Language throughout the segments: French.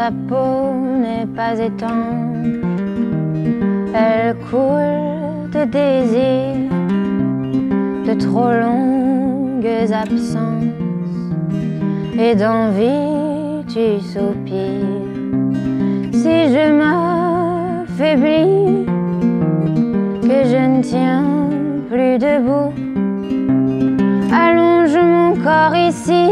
Ta peau n'est pas étanche, elle coule de désirs, de trop longues absences, et d'envie tu soupires. Si je m'affaiblis, que je ne tiens plus debout, allonge mon corps ici,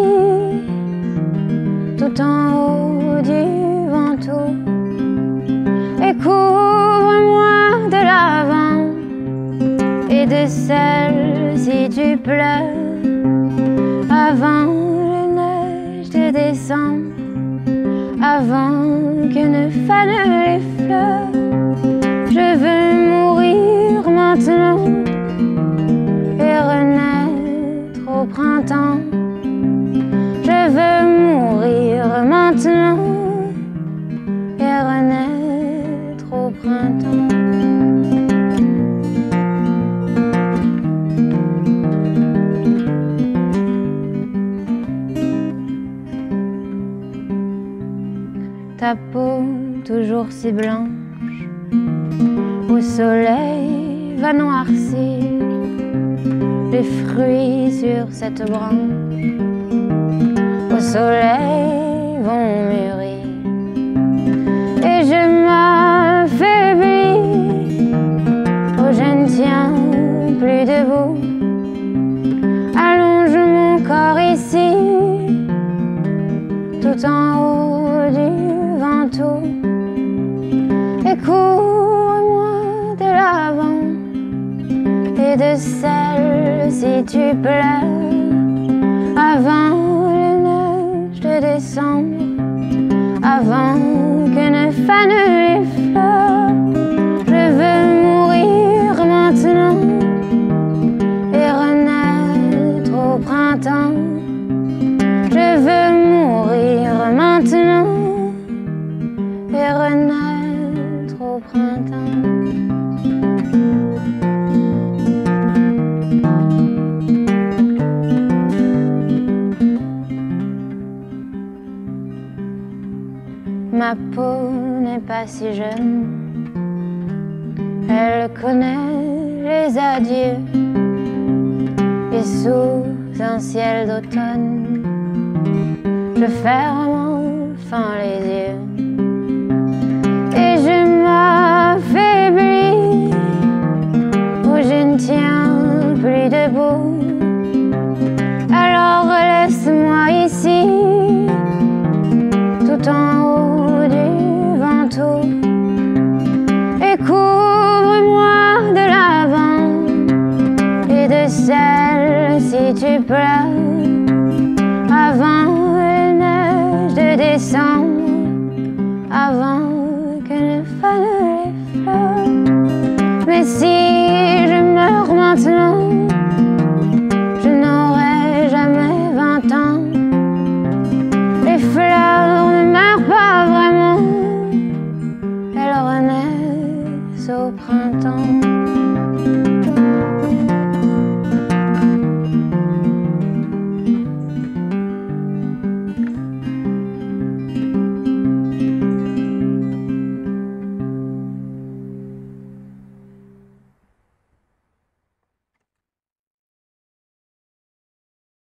tout en haut du Ventoux, et couvre-moi de l'avant et de sel si tu pleures, avant les neiges de décembre, avant que ne fanent les fleurs. Je veux mourir maintenant et renaître au printemps. Je veux mourir maintenant et renaître au printemps. Ta peau toujours si blanche, au soleil va noircir les fruits sur cette branche, au soleil vont mûrir, et je m'affaiblis, oh je ne tiens plus debout, allonge mon corps ici, tout en haut du Ventoux, et couvre-moi de l'avant et de sel si tu pleures, avant les neiges de décembre, avant que ne fanent les fleurs. Je veux mourir maintenant et renaître au printemps. Je veux mourir maintenant et renaître au printemps. Ma peau n'est pas si jeune, elle connaît les adieux, et sous un ciel d'automne, je ferme enfin les yeux, et je m'affaiblis, où je ne tiens plus debout. Alors laisse-moi ici, tout en haut du Ventoux, et couvre-moi de l'avant et de sel si tu pleures, avant les neiges de décembre, avant que ne fanent les fleurs. Mais si